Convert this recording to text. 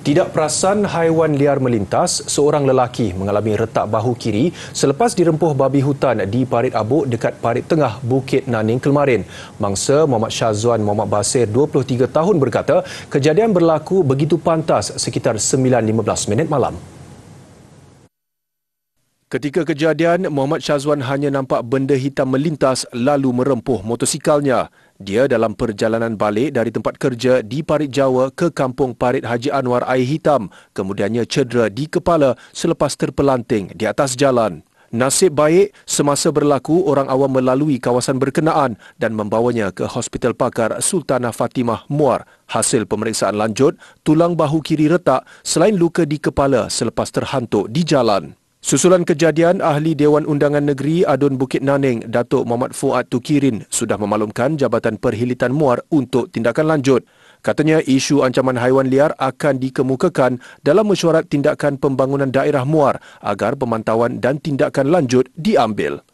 Tidak perasan haiwan liar melintas, seorang lelaki mengalami retak bahu kiri selepas dirempuh babi hutan di Parit Abuk dekat Parit Tengah, Bukit Naning, Kelmarin. Mangsa Muhammad Syazwan Muhammad Basir, 23 tahun berkata, kejadian berlaku begitu pantas sekitar 9:15 malam. Ketika kejadian, Muhammad Syazwan hanya nampak benda hitam melintas lalu merempuh motosikalnya. Dia dalam perjalanan balik dari tempat kerja di Parit Jawa ke kampung Parit Haji Anwar Air Hitam, kemudiannya cedera di kepala selepas terpelanting di atas jalan. Nasib baik, semasa berlaku orang awam melalui kawasan berkenaan dan membawanya ke Hospital Pakar Sultanah Fatimah Muar. Hasil pemeriksaan lanjut, tulang bahu kiri retak selain luka di kepala selepas terhantuk di jalan. Susulan kejadian, Ahli Dewan Undangan Negeri Adun Bukit Naning, Datuk Muhammad Fuad Tukirin sudah memaklumkan Jabatan Perhilitan Muar untuk tindakan lanjut. Katanya isu ancaman haiwan liar akan dikemukakan dalam mesyuarat tindakan pembangunan daerah Muar agar pemantauan dan tindakan lanjut diambil.